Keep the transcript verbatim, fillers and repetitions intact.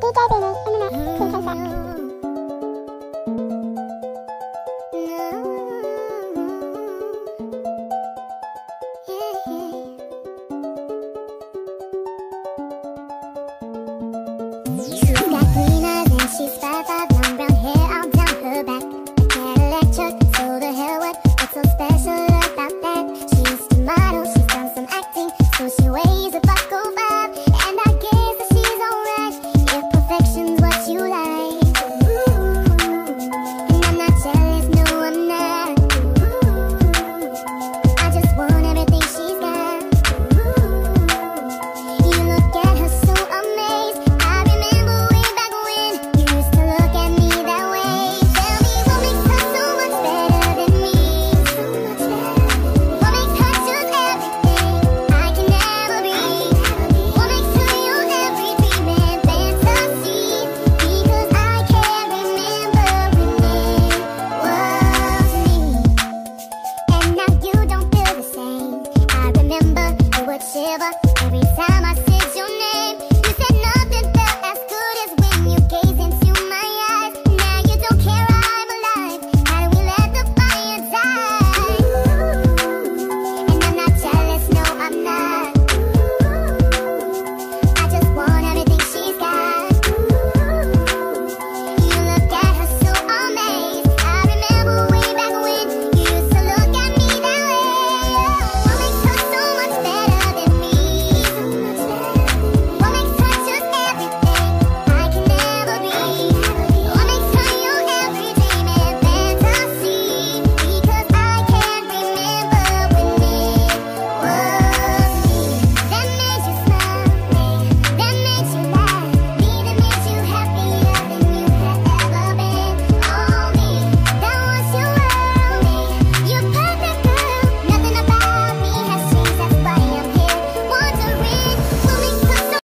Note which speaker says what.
Speaker 1: I'm gonna take a back. She's got green eyes and she's five five, long brown hair all down her back. A Cadillac truck, so the hell what? What's so special about that? She used to model, she's done some acting, so she weighs a buck oh five. And I guess that she's alright if perfection's what you like. And I'm not jealous, no I'm not. I just want everything she's got. You look at her so amazed. I remember way back when you used to look at me that way. Tell me what makes her so much better than me. What makes her just everything I can never be. What makes her your every dream and fantasy. Because I can't remember when it was me. And now you don't feel the same. I remember it would shiver every time I